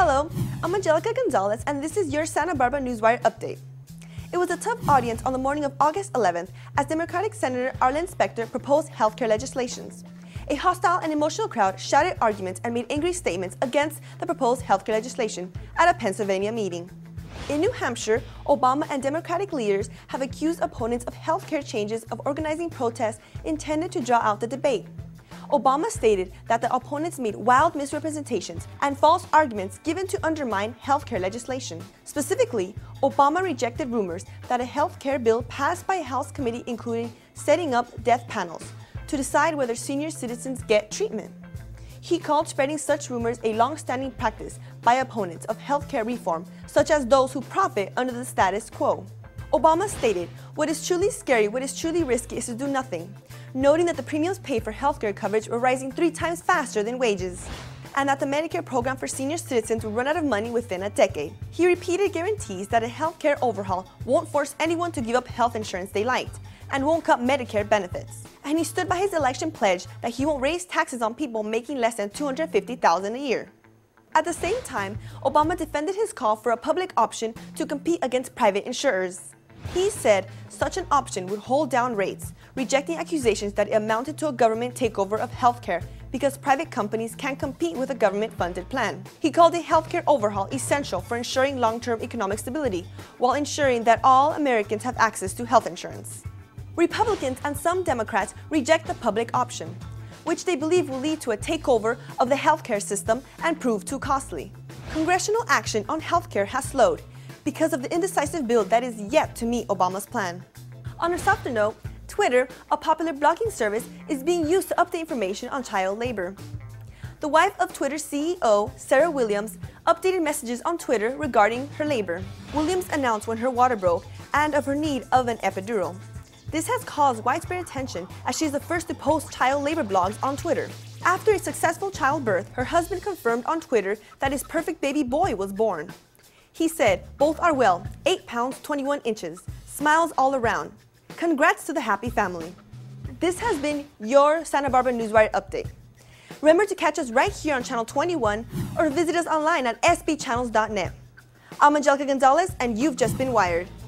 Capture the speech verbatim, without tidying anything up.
Hello, I'm Angelica Gonzalez, and this is your Santa Barbara Newswire update. It was a tough audience on the morning of August eleventh as Democratic Senator Arlen Specter proposed healthcare legislations. A hostile and emotional crowd shouted arguments and made angry statements against the proposed healthcare legislation at a Pennsylvania meeting. In New Hampshire, Obama and Democratic leaders have accused opponents of healthcare changes of organizing protests intended to draw out the debate. Obama stated that the opponents made wild misrepresentations and false arguments given to undermine healthcare legislation. Specifically, Obama rejected rumors that a healthcare bill passed by a House committee including setting up death panels to decide whether senior citizens get treatment. He called spreading such rumors a long-standing practice by opponents of healthcare reform, such as those who profit under the status quo. Obama stated, "What is truly scary, what is truly risky is to do nothing," noting that the premiums paid for healthcare coverage were rising three times faster than wages, and that the Medicare program for senior citizens would run out of money within a decade. He repeated guarantees that a healthcare overhaul won't force anyone to give up health insurance they liked, and won't cut Medicare benefits. And he stood by his election pledge that he won't raise taxes on people making less than two hundred fifty thousand dollars a year. At the same time, Obama defended his call for a public option to compete against private insurers. He said such an option would hold down rates, rejecting accusations that it amounted to a government takeover of healthcare because private companies can't compete with a government-funded plan. He called a healthcare overhaul essential for ensuring long-term economic stability, while ensuring that all Americans have access to health insurance. Republicans and some Democrats reject the public option, which they believe will lead to a takeover of the healthcare system and prove too costly. Congressional action on healthcare has slowed because of the indecisive bill that is yet to meet Obama's plan. On a softer note, Twitter, a popular blogging service, is being used to update information on child labor. The wife of Twitter C E O, Sarah Williams, updated messages on Twitter regarding her labor. Williams announced when her water broke and of her need of an epidural. This has caused widespread attention as she is the first to post child labor blogs on Twitter. After a successful childbirth, her husband confirmed on Twitter that his perfect baby boy was born. He said, "Both are well, eight pounds, twenty-one inches, smiles all around. Congrats to the happy family." This has been your Santa Barbara Newswire update. Remember to catch us right here on Channel twenty-one or visit us online at s b channels dot net. I'm Angelica Gonzalez, and you've just been wired.